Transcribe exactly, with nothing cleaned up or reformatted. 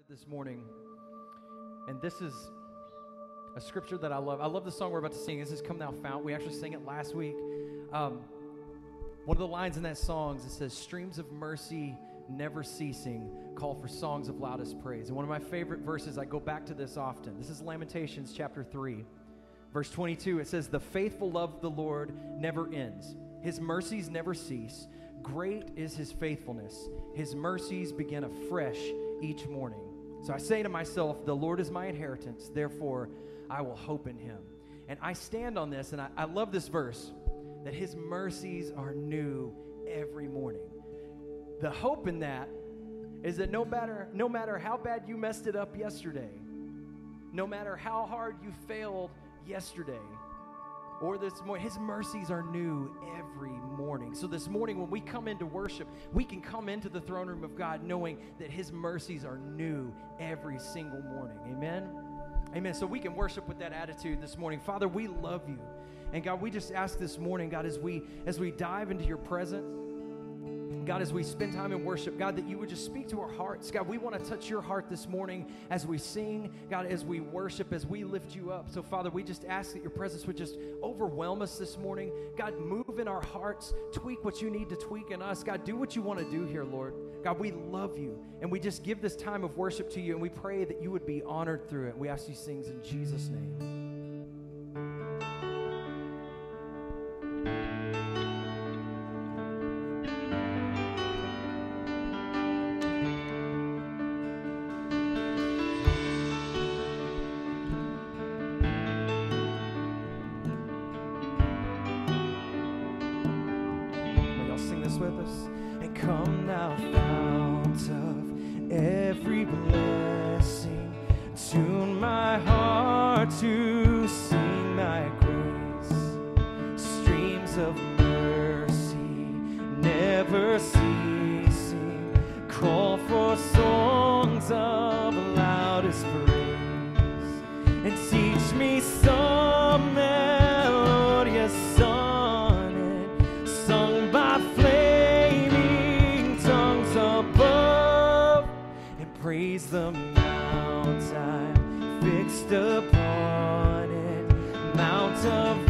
this morning, and this is a scripture that I love. I love the song we're about to sing. This is Come Thou Fount. We actually sang it last week. Um, one of the lines in that song, it says, streams of mercy never ceasing, call for songs of loudest praise. And one of my favorite verses, I go back to this often. This is Lamentations chapter three, verse twenty-two. It says, the faithful love of the Lord never ends. His mercies never cease. Great is his faithfulness. His mercies begin afresh each morning. So I say to myself, the Lord is my inheritance, therefore I will hope in him. And I stand on this, and I, I love this verse, that his mercies are new every morning. The hope in that is that no matter, no matter how bad you messed it up yesterday, no matter how hard you failed yesterday, or this morning, his mercies are new every morning. So this morning when we come into worship, we can come into the throne room of God knowing that his mercies are new every single morning. Amen? Amen. So we can worship with that attitude this morning. Father, we love you. And God, we just ask this morning, God, as we as we dive into your presence, God, as we spend time in worship, God, that you would just speak to our hearts. God, we want to touch your heart this morning as we sing, God, as we worship, as we lift you up. So, Father, we just ask that your presence would just overwhelm us this morning. God, move in our hearts, tweak what you need to tweak in us. God, do what you want to do here, Lord. God, we love you, and we just give this time of worship to you, and we pray that you would be honored through it. We ask these things in Jesus' name. With us. And come thou fount of every blessing, tune my heart to sing thy grace. Streams of mercy never ceasing, call for songs of loudest praise, and teach me some melodious sonnet sung by praise the mount I'm fixed upon it, mount of